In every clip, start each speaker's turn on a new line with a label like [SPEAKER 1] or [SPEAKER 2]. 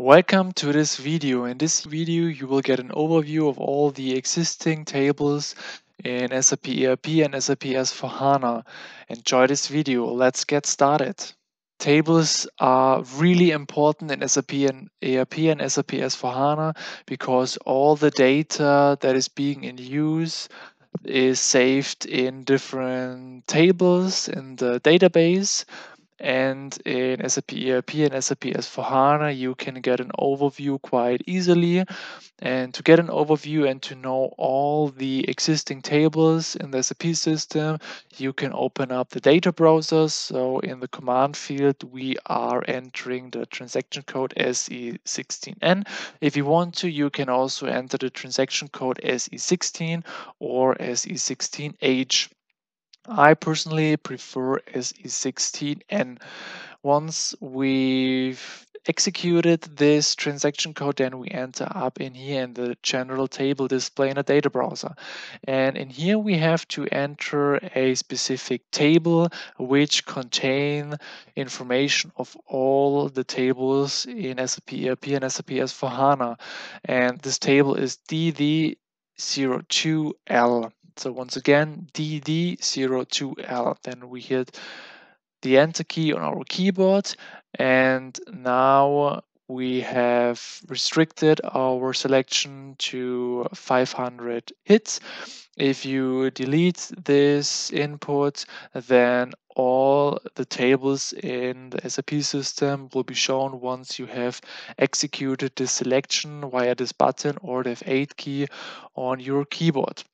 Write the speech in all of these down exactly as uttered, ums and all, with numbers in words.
[SPEAKER 1] Welcome to this video. In this video, you will get an overview of all the existing tables in S A P E R P and S A P S four HANA. Enjoy this video. Let's get started. Tables are really important in S A P and E R P and S A P S four HANA because all the data that is being in use is saved in different tables in the database. And in S A P E R P and S A P S four HANA, you can get an overview quite easily. And to get an overview and to know all the existing tables in the S A P system, you can open up the data browser. So in the command field, we are entering the transaction code S E sixteen N. If you want to, you can also enter the transaction code S E sixteen or S E sixteen H. I personally prefer S E sixteen N. Once we've executed this transaction code, then we enter up in here in the general table display in a data browser. And in here we have to enter a specific table which contain information of all the tables in S A P E R P and S A P S four HANA. And this table is D D zero two L. So once again, D D zero two L. Then we hit the enter key on our keyboard, and now we have restricted our selection to five hundred hits. If you delete this input, then all the tables in the S A P system will be shown once you have executed this selection via this button or the F eight key on your keyboard.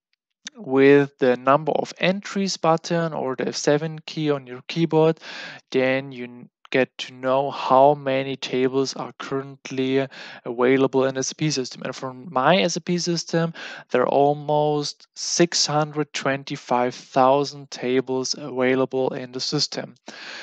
[SPEAKER 1] With the number of entries button or the F seven key on your keyboard, then you get to know how many tables are currently available in the S A P system. And from my S A P system, there are almost six hundred twenty-five thousand tables available in the system.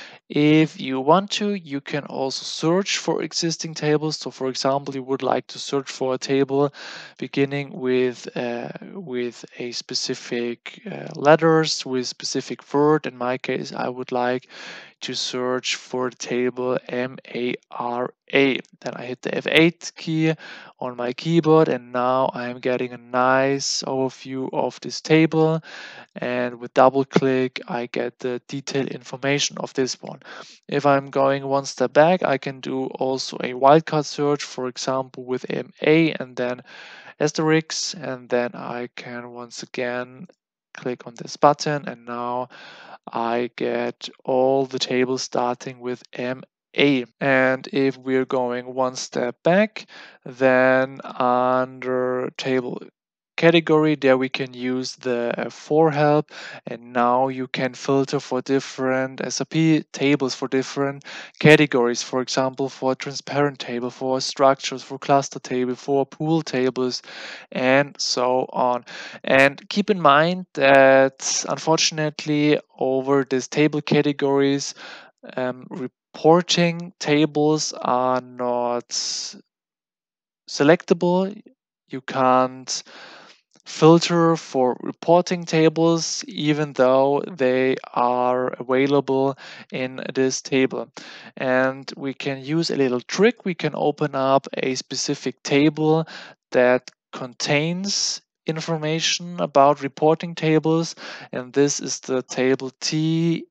[SPEAKER 1] If you want to, you can also search for existing tables. So for example, you would like to search for a table beginning with uh, with a specific uh, letters, with specific word. In my case, I would like to search for the table M A R A. Then I hit the F eight key on my keyboard, and now I'm getting a nice overview of this table. And with double click, I get the detailed information of this one. If I'm going one step back, I can do also a wildcard search, for example, with M A and then asterisk, and then I can once again click on this button, and now I get all the tables starting with M A. And if we're going one step back, then under table category, there we can use the uh, for help, and now you can filter for different S A P tables for different categories. For example, for transparent table, for structures, for cluster table, for pool tables, and so on. And keep in mind that unfortunately over these table categories, um, reporting tables are not selectable. You can't filter for reporting tables even though they are available in this table. And we can use a little trick. We can open up a specific table that contains information about reporting tables, and this is the table T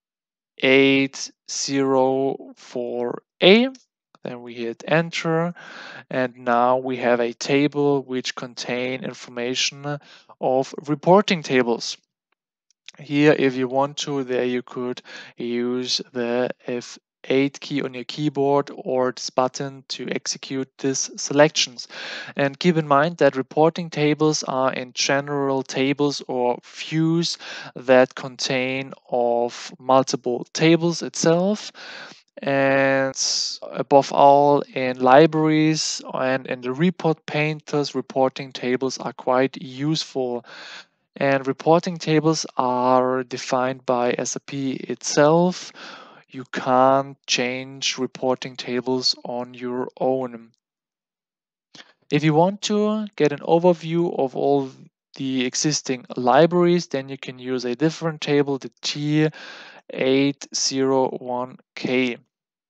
[SPEAKER 1] eight zero four A. Then we hit enter, and now we have a table which contain information of reporting tables. Here, if you want to, there you could use the F eight key on your keyboard or this button to execute these selections. And keep in mind that reporting tables are in general tables or views that contain of multiple tables itself. And above all, in libraries and in the report painters, reporting tables are quite useful. And reporting tables are defined by S A P itself. You can't change reporting tables on your own. If you want to get an overview of all the existing libraries, then you can use a different table, the T eight zero one K.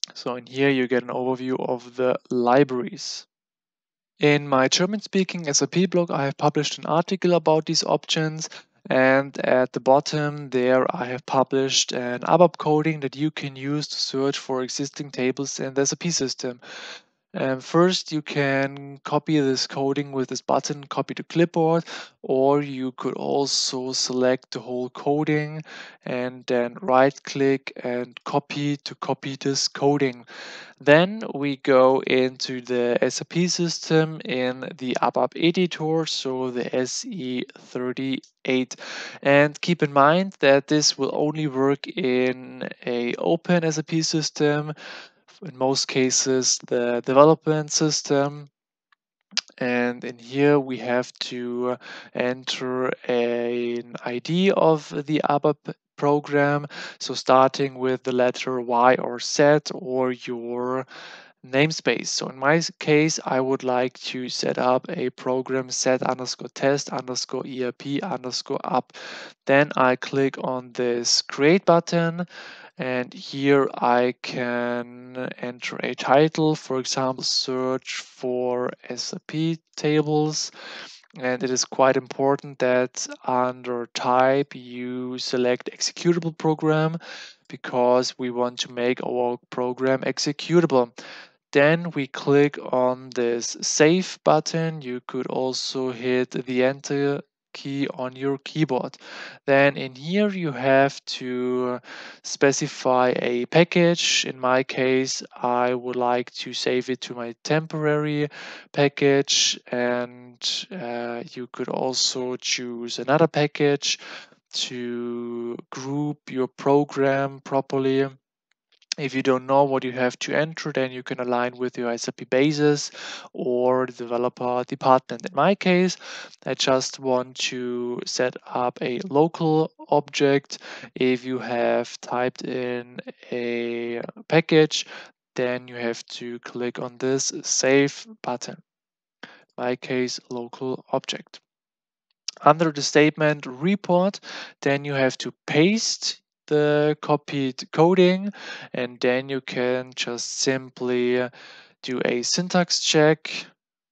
[SPEAKER 1] So in here you get an overview of the libraries. In my German-speaking S A P blog, I have published an article about these options, and at the bottom there I have published an ABAP coding that you can use to search for existing tables in the S A P system. Um, first, you can copy this coding with this button, copy to clipboard, or you could also select the whole coding and then right click and copy to copy this coding. Then we go into the S A P system in the ABAP editor, so the S E thirty-eight. And keep in mind that this will only work in a open S A P system, in most cases the development system. And in here we have to enter an I D of the ABAP program, so starting with the letter Y or Z or your namespace. So in my case, I would like to set up a program set underscore test underscore ERP underscore up. Then I click on this create button, and here I can enter a title, for example, search for S A P tables. And it is quite important that under type you select executable program, because we want to make our program executable. Then we click on this save button. You could also hit the enter key on your keyboard. Then in here you have to specify a package. In my case, I would like to save it to my temporary package, and uh, you could also choose another package to group your program properly. If you don't know what you have to enter, then you can align with your S A P basis or the developer department. In my case, I just want to set up a local object. If you have typed in a package, then you have to click on this save button. In my case, local object. Under the statement report, then you have to paste the copied coding, and then you can just simply do a syntax check.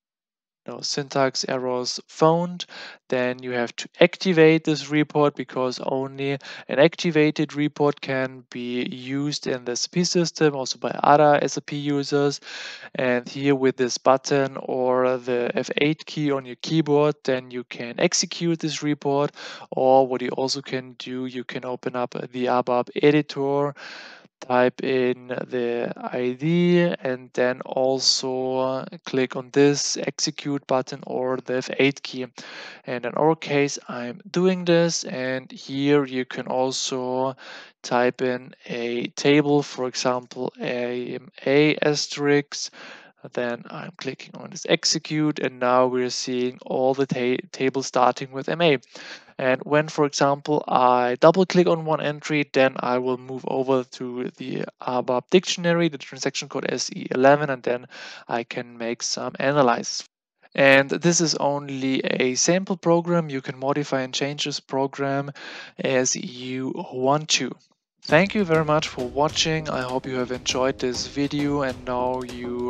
[SPEAKER 1] No syntax errors found. Then you have to activate this report, because only an activated report can be used in the S A P system, also by other S A P users. And here with this button or the F eight key on your keyboard, then you can execute this report. Or what you also can do, you can open up the ABAP editor, type in the I D, and then also click on this execute button or the F eight key. And in our case, I'm doing this, and here you can also type in a table, for example, a, a asterisk. Then I'm clicking on this execute, and now we're seeing all the ta tables starting with M A. And when, for example, I double click on one entry, then I will move over to the ABAP dictionary, the transaction code S E eleven, and then I can make some analysis. And this is only a sample program. You can modify and change this program as you want to. Thank you very much for watching. I hope you have enjoyed this video, and now you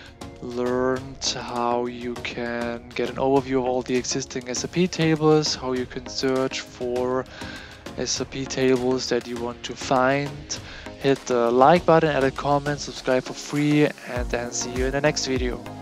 [SPEAKER 1] learned how you can get an overview of all the existing S A P tables, how you can search for S A P tables that you want to find. Hit the like button, add a comment, subscribe for free, and then see you in the next video.